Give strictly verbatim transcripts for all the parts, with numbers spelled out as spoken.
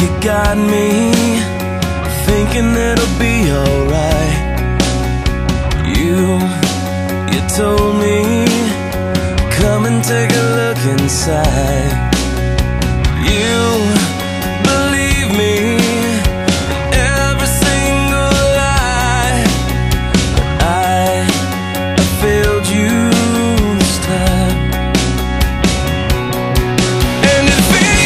You got me thinking it'll be alright. You, you told me, come and take a look inside. You believe me in every single lie, but I, I failed you this time. And it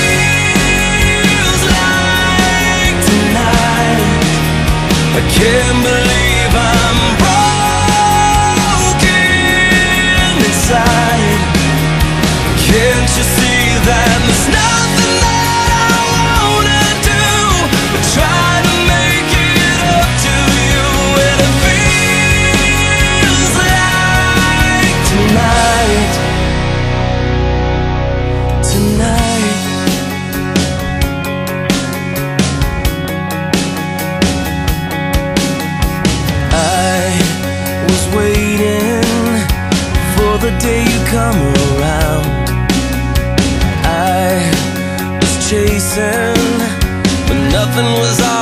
feels like tonight I can't believe I'm broken inside. Can't you see that there's nothing that I wanna do but try to make it up to you? And it feels like tonight, tonight. I was waiting for the day you come around. I was chasing, but nothing was all